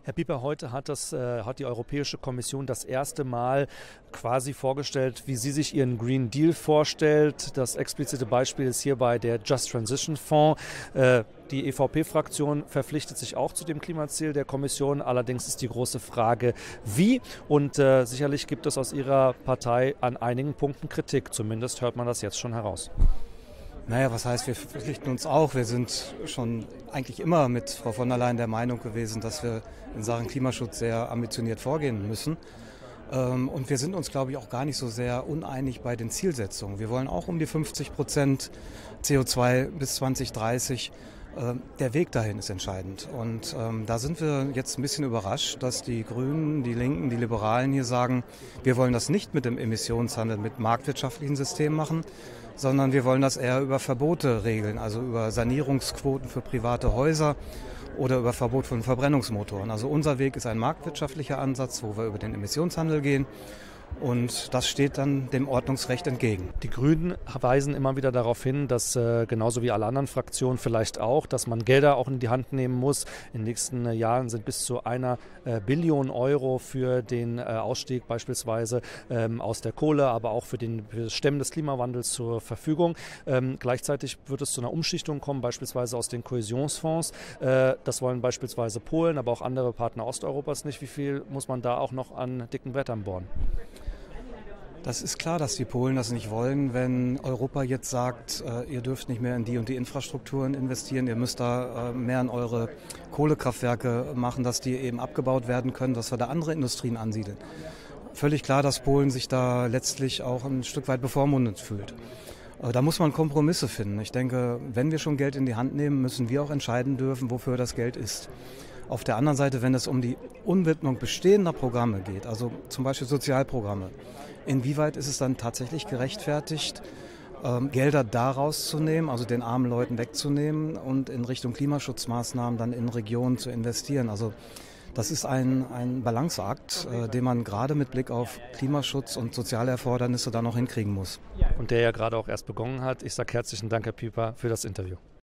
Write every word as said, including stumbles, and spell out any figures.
Herr Pieper, heute hat, das, äh, hat die Europäische Kommission das erste Mal quasi vorgestellt, wie sie sich ihren Green Deal vorstellt. Das explizite Beispiel ist hierbei der Just Transition Fonds. Äh, die E V P-Fraktion verpflichtet sich auch zu dem Klimaziel der Kommission. Allerdings ist die große Frage, wie. Und äh, sicherlich gibt es aus Ihrer Partei an einigen Punkten Kritik. Zumindest hört man das jetzt schon heraus. Naja, was heißt, wir verpflichten uns auch. Wir sind schon eigentlich immer mit Frau von der Leyen der Meinung gewesen, dass wir in Sachen Klimaschutz sehr ambitioniert vorgehen müssen. Und wir sind uns, glaube ich, auch gar nicht so sehr uneinig bei den Zielsetzungen. Wir wollen auch um die fünfzig Prozent C O zwei bis zwanzig dreißig. Der Weg dahin ist entscheidend. Und ähm, da sind wir jetzt ein bisschen überrascht, dass die Grünen, die Linken, die Liberalen hier sagen, wir wollen das nicht mit dem Emissionshandel, mit marktwirtschaftlichen Systemen machen, sondern wir wollen das eher über Verbote regeln, also über Sanierungsquoten für private Häuser oder über Verbot von Verbrennungsmotoren. Also unser Weg ist ein marktwirtschaftlicher Ansatz, wo wir über den Emissionshandel gehen. Und das steht dann dem Ordnungsrecht entgegen. Die Grünen weisen immer wieder darauf hin, dass äh, genauso wie alle anderen Fraktionen vielleicht auch, dass man Gelder auch in die Hand nehmen muss. In den nächsten äh, Jahren sind bis zu einer äh, Billion Euro für den äh, Ausstieg beispielsweise ähm, aus der Kohle, aber auch für, den, für das Stemmen des Klimawandels zur Verfügung. Ähm, gleichzeitig wird es zu einer Umschichtung kommen, beispielsweise aus den Kohäsionsfonds. Äh, das wollen beispielsweise Polen, aber auch andere Partner Osteuropas nicht. Wie viel muss man da auch noch an dicken Brettern bohren? Das ist klar, dass die Polen das nicht wollen, wenn Europa jetzt sagt, äh, ihr dürft nicht mehr in die und die Infrastrukturen investieren, ihr müsst da äh, mehr in eure Kohlekraftwerke machen, dass die eben abgebaut werden können, dass wir da andere Industrien ansiedeln. Völlig klar, dass Polen sich da letztlich auch ein Stück weit bevormundet fühlt. Äh, da muss man Kompromisse finden. Ich denke, wenn wir schon Geld in die Hand nehmen, müssen wir auch entscheiden dürfen, wofür das Geld ist. Auf der anderen Seite, wenn es um die Umwidmung bestehender Programme geht, also zum Beispiel Sozialprogramme, inwieweit ist es dann tatsächlich gerechtfertigt, ähm, Gelder da rauszunehmen, also den armen Leuten wegzunehmen und in Richtung Klimaschutzmaßnahmen dann in Regionen zu investieren? Also das ist ein, ein Balanceakt, äh, den man gerade mit Blick auf Klimaschutz und soziale Erfordernisse dann noch hinkriegen muss. Und der ja gerade auch erst begonnen hat. Ich sage herzlichen Dank, Herr Pieper, für das Interview.